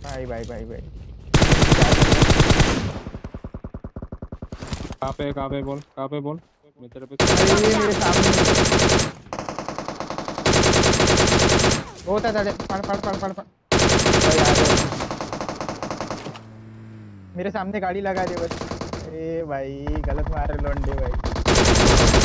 भाई भाई भाई भाई। कहाँ पे बोल, कहाँ पे बोल। मैं तेरे पे अरे सुन। ये मेरे सामने ही है। वो होता है पढ़ पढ़ पढ़ पढ़ पढ़। भाई आ जाओ, मेरे सामने गाड़ी लगा दे बस। अरे भाई गलत मार रहे लौंडे भाई।